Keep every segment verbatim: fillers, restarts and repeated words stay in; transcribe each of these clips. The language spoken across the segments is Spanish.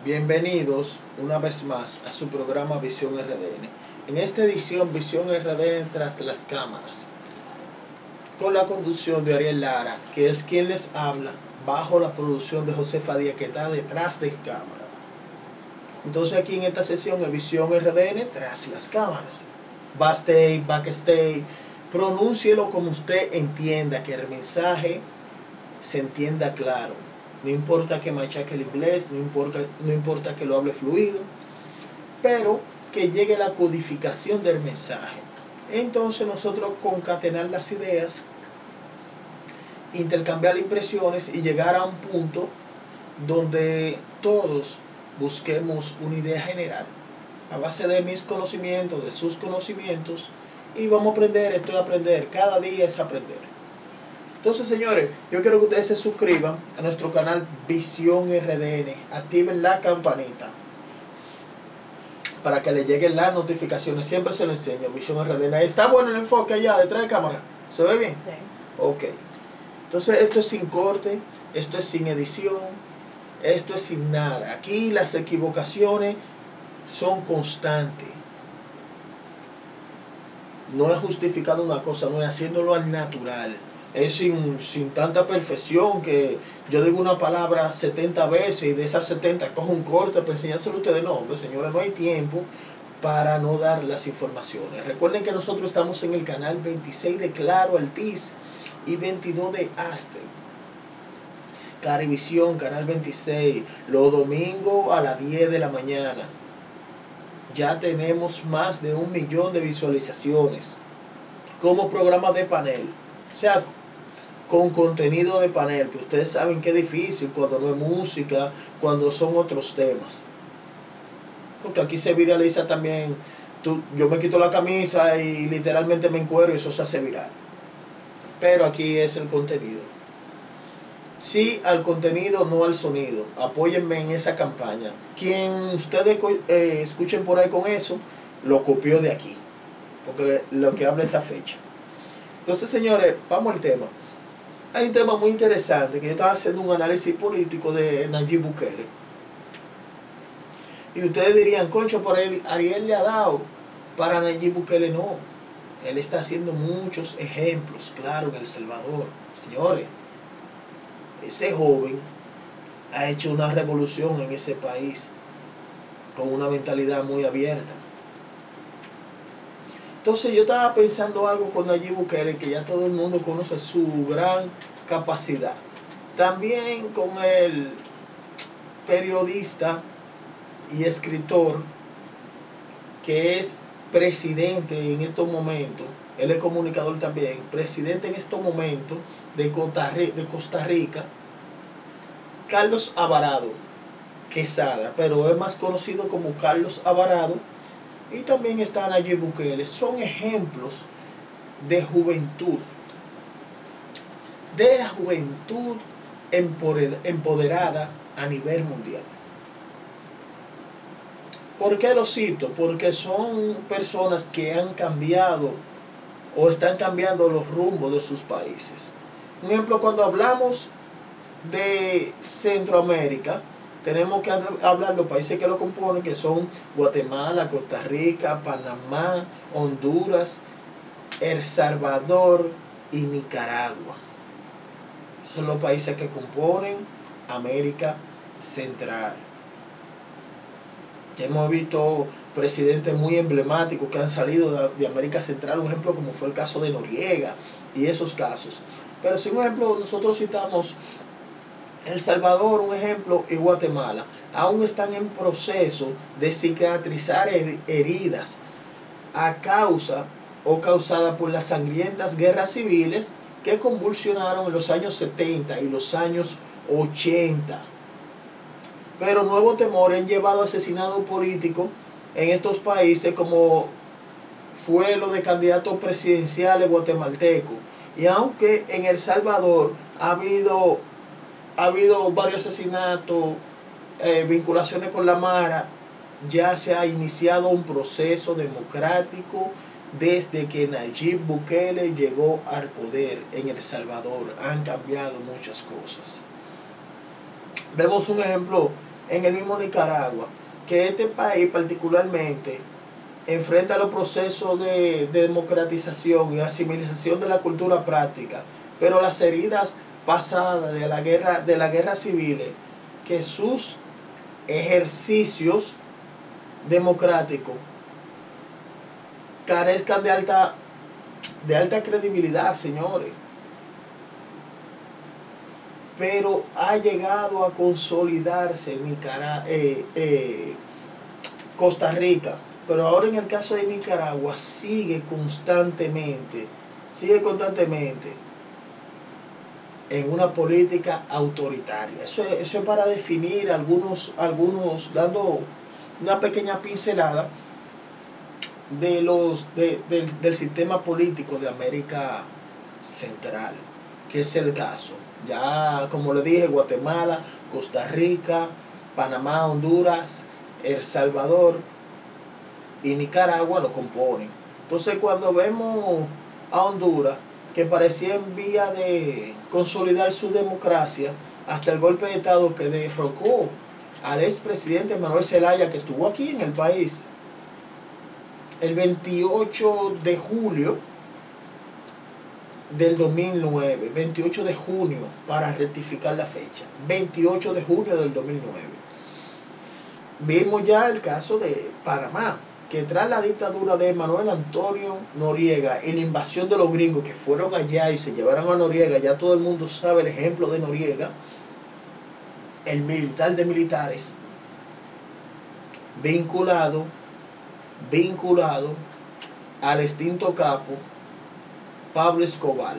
Bienvenidos una vez más a su programa Visión R D N. En esta edición Visión R D N tras las cámaras, con la conducción de Ariel Lara, que es quien les habla, bajo la producción de Josefa Díaz, que está detrás de cámara. Entonces aquí en esta sesión es Visión R D N tras las cámaras. Backstage, backstage, pronúncielo como usted entienda, que el mensaje se entienda claro. No importa que machaque el inglés, no importa, no importa que lo hable fluido, pero que llegue la codificación del mensaje. Entonces nosotros concatenar las ideas, intercambiar impresiones y llegar a un punto donde todos busquemos una idea general a base de mis conocimientos, de sus conocimientos, y vamos a aprender, esto es aprender, cada día es aprender. Entonces, señores, yo quiero que ustedes se suscriban a nuestro canal Visión R D N, activen la campanita para que les lleguen las notificaciones. Siempre se lo enseño, Visión R D N. Ahí está bueno el enfoque allá, detrás de cámara. ¿Se ve bien? Sí. Ok. Entonces, esto es sin corte, esto es sin edición, esto es sin nada. Aquí las equivocaciones son constantes. No es justificando una cosa, no es haciéndolo al natural. Es sin, sin tanta perfección que yo digo una palabra setenta veces y de esas setenta cojo un corte para enseñárselo a ustedes. No, hombre, señores, no hay tiempo para no dar las informaciones. Recuerden que nosotros estamos en el canal veintiséis de Claro Altiz y veintidós de Aster. Carivisión, canal veintiséis, los domingos a las diez de la mañana. Ya tenemos más de un millón de visualizaciones como programa de panel. O sea, con contenido de panel, que ustedes saben que es difícil cuando no es música, cuando son otros temas. Porque aquí se viraliza también, tú, yo me quito la camisa y literalmente me encuero y eso se hace viral. Pero aquí es el contenido. Sí al contenido, no al sonido. Apóyenme en esa campaña. Quien ustedes eh, escuchen por ahí con eso, lo copió de aquí. Porque lo que habla esta fecha. Entonces, señores, vamos al tema. Hay un tema muy interesante, que yo estaba haciendo un análisis político de Nayib Bukele. Y ustedes dirían, concho, por él, Ariel le ha dado. Para Nayib Bukele no. Él está haciendo muchos ejemplos, claro, en El Salvador. Señores, ese joven ha hecho una revolución en ese país con una mentalidad muy abierta. Entonces yo estaba pensando algo con Nayib Bukele, que ya todo el mundo conoce su gran capacidad. También con el periodista y escritor que es presidente en estos momentos, él es comunicador también, presidente en estos momentos de Costa Rica, de Costa Rica, Carlos Alvarado Quesada, pero es más conocido como Carlos Alvarado. Y también está Nayib Bukele. Son ejemplos de juventud, de la juventud empoderada a nivel mundial. ¿Por qué lo cito? Porque son personas que han cambiado o están cambiando los rumbos de sus países. Un ejemplo, cuando hablamos de Centroamérica, tenemos que hablar de los países que lo componen, que son Guatemala, Costa Rica, Panamá, Honduras, El Salvador y Nicaragua. Son los países que componen América Central. Ya hemos visto presidentes muy emblemáticos que han salido de América Central, un ejemplo como fue el caso de Noriega y esos casos. Pero si un ejemplo nosotros citamos El Salvador, un ejemplo, y Guatemala, aún están en proceso de cicatrizar heridas a causa o causada por las sangrientas guerras civiles que convulsionaron en los años setenta y los años ochenta. Pero nuevos temores han llevado a asesinatos políticos en estos países, como fue lo de candidatos presidenciales guatemaltecos. Y aunque en El Salvador ha habido Ha habido varios asesinatos, eh, vinculaciones con la Mara, ya se ha iniciado un proceso democrático desde que Nayib Bukele llegó al poder en El Salvador. Han cambiado muchas cosas. Vemos un ejemplo en el mismo Nicaragua, que este país particularmente enfrenta los procesos de, de democratización y asimilización de la cultura práctica, pero las heridas pasadas de la guerra, de la guerra civil, que sus ejercicios democráticos carezcan de alta, de alta credibilidad, señores. Pero ha llegado a consolidarse Nicaragua, eh, eh, Costa Rica. Pero ahora en el caso de Nicaragua sigue constantemente, sigue constantemente en una política autoritaria. Eso, eso es para definir algunos, algunos, dando una pequeña pincelada de los, de, de, del sistema político de América Central, que es el caso. Ya, como le dije, Guatemala, Costa Rica, Panamá, Honduras, El Salvador y Nicaragua lo componen. Entonces, cuando vemos a Honduras, que parecía en vía de consolidar su democracia, hasta el golpe de Estado que derrocó al expresidente Manuel Zelaya, que estuvo aquí en el país, el veintiocho de julio del dos mil nueve, veintiocho de junio, para rectificar la fecha, veintiocho de junio del dos mil nueve. Vimos ya el caso de Panamá, que tras la dictadura de Manuel Antonio Noriega y la invasión de los gringos que fueron allá y se llevaron a Noriega, ya todo el mundo sabe el ejemplo de Noriega, el militar de militares, vinculado, vinculado al extinto capo Pablo Escobar,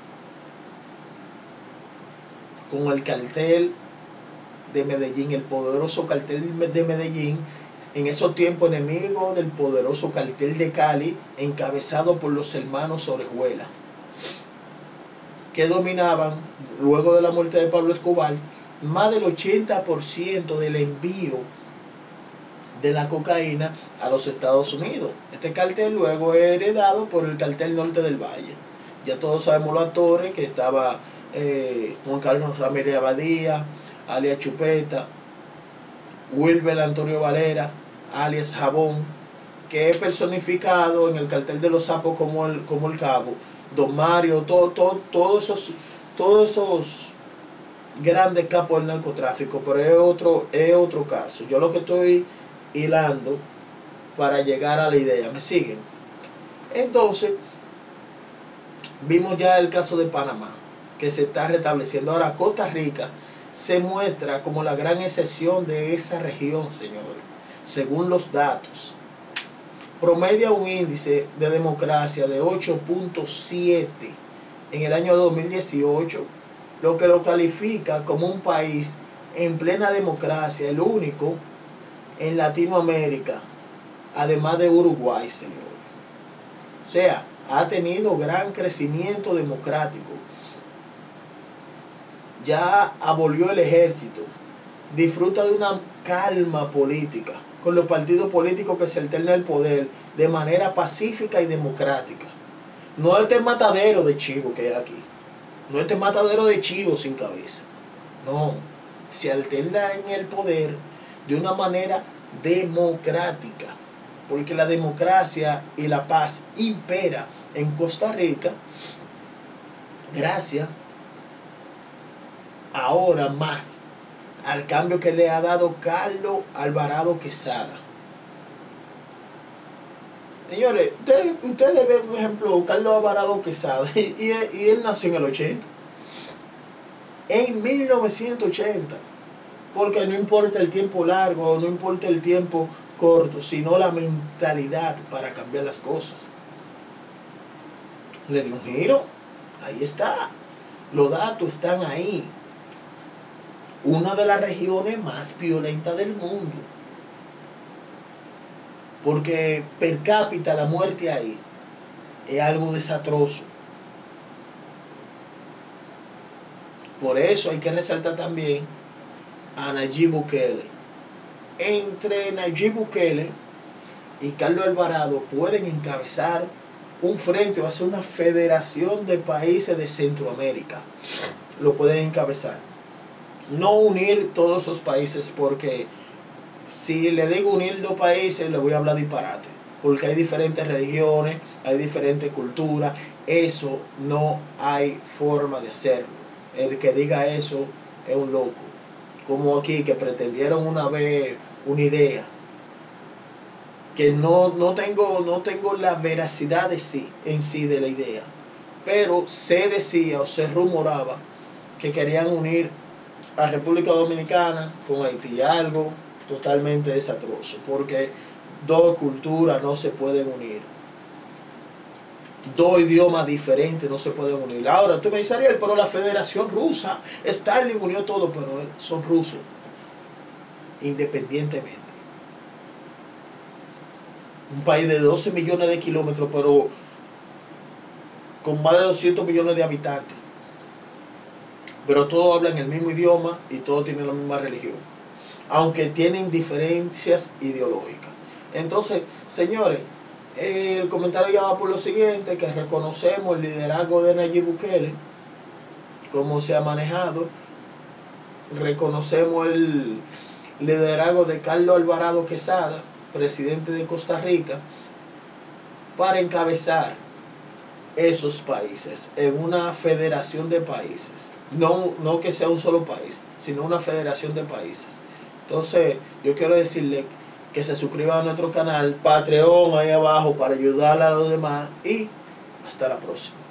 con el cartel de Medellín, el poderoso cartel de Medellín, en esos tiempos enemigo del poderoso cartel de Cali, encabezado por los hermanos Orejuela, que dominaban, luego de la muerte de Pablo Escobar, más del ochenta por ciento del envío de la cocaína a los Estados Unidos. Este cartel luego es heredado por el cartel Norte del Valle. Ya todos sabemos los actores, que estaba eh, Juan Carlos Ramírez Abadía, alias Chupeta, Wilber Antonio Valera, alias Jabón, que es personificado en el cartel de los sapos como el, como el Cabo, Don Mario, todo, todo, todos esos, todos esos grandes capos del narcotráfico, pero es otro, es otro caso. Yo lo que estoy hilando para llegar a la idea, ¿me siguen? Entonces, vimos ya el caso de Panamá, que se está restableciendo. Ahora Costa Rica se muestra como la gran excepción de esa región, señores. Según los datos, promedia un índice de democracia de ocho punto siete en el año dos mil dieciocho, lo que lo califica como un país en plena democracia, el único en Latinoamérica, además de Uruguay, señores. O sea, ha tenido gran crecimiento democrático. Ya abolió el ejército, disfruta de una calma política, con los partidos políticos que se alternan el poder de manera pacífica y democrática. No este matadero de chivo que hay aquí, no este matadero de chivo sin cabeza. No, se alterna en el poder de una manera democrática, porque la democracia y la paz impera en Costa Rica gracias ahora más al cambio que le ha dado Carlos Alvarado Quesada. Señores, ustedes, ustedes ven un ejemplo, Carlos Alvarado Quesada, y, y, y él nació en el ochenta, en mil novecientos ochenta, porque no importa el tiempo largo, no importa el tiempo corto, sino la mentalidad para cambiar las cosas. Le dio un giro, ahí está, los datos están ahí. Una de las regiones más violentas del mundo, porque per cápita la muerte ahí es algo desastroso. Por eso hay que resaltar también a Nayib Bukele. Entre Nayib Bukele y Carlos Alvarado pueden encabezar un frente o hacer una federación de países de Centroamérica. Lo pueden encabezar. no unir todos esos países, porque si le digo unir dos países, le voy a hablar disparate, porque hay diferentes religiones, hay diferentes culturas, eso no hay forma de hacerlo. El que diga eso es un loco. Como aquí, que pretendieron una vez una idea, que no, no, tengo, no tengo la veracidad de sí, en sí de la idea, pero se decía o se rumoraba que querían unir a República Dominicana con Haití, algo totalmente desastroso, porque dos culturas no se pueden unir, dos idiomas diferentes no se pueden unir. Ahora tú me dices, Ariel, pero la Federación Rusa, Stalin unió todo, pero son rusos, independientemente. Un país de doce millones de kilómetros, pero con más de doscientos millones de habitantes, pero todos hablan el mismo idioma y todos tienen la misma religión, aunque tienen diferencias ideológicas. Entonces, señores, el comentario ya va por lo siguiente, que reconocemos el liderazgo de Nayib Bukele, cómo se ha manejado, reconocemos el liderazgo de Carlos Alvarado Quesada, presidente de Costa Rica, para encabezar esos países en una federación de países. No, no que sea un solo país, sino una federación de países. Entonces, yo quiero decirle que se suscriban a nuestro canal, Patreon ahí abajo, para ayudar a los demás, y hasta la próxima.